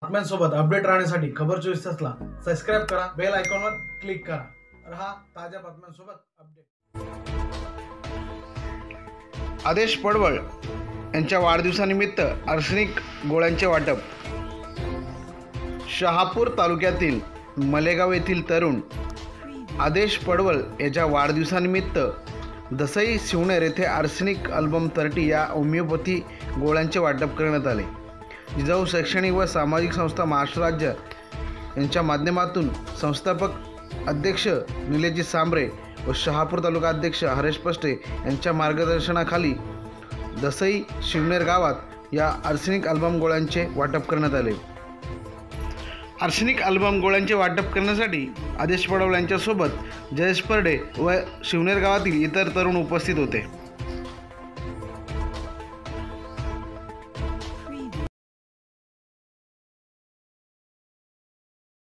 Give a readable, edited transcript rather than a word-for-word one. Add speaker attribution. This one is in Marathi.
Speaker 1: बातम्यांसोबत अपडेट राहण्यासाठी खबर 24 तासला सबस्क्राइब करा, बेल आयकॉनवर क्लिक करा. रहा ताज्या बातम्यांसोबत अपडेट.
Speaker 2: आदेश पडवळ यांच्या वाढदिवसानिमित्त आर्सेनिक गोळ्यांचे वाटप. शहापूर तालुक्यातील मलेगाव येथील तरुण आदेश पडवळ याच्या वाढदिवसानिमित्त दसई शिवनेर येथे आर्सेनिक अल्बम 30 या होमिओपॅथी गोळ्यांचे वाटप करण्यात आले. जिजाऊ शैक्षणिक व सामाजिक संस्था महाराष्ट्र राज्य यांच्या माध्यमातून संस्थापक अध्यक्ष निलेशजी सांबरे व शहापूर तालुका अध्यक्ष हरेश पष्टे यांच्या मार्गदर्शनाखाली दसई शिवनेर गावात या आर्सेनिक अल्बम गोळ्यांचे वाटप करण्यात आले. आर्सेनिक अल्बम गोळ्यांचे वाटप करण्यासाठी आदेश पडवळ यांच्यासोबत जयेश परडे व शिवनेर गावातील इतर तरुण उपस्थित होते.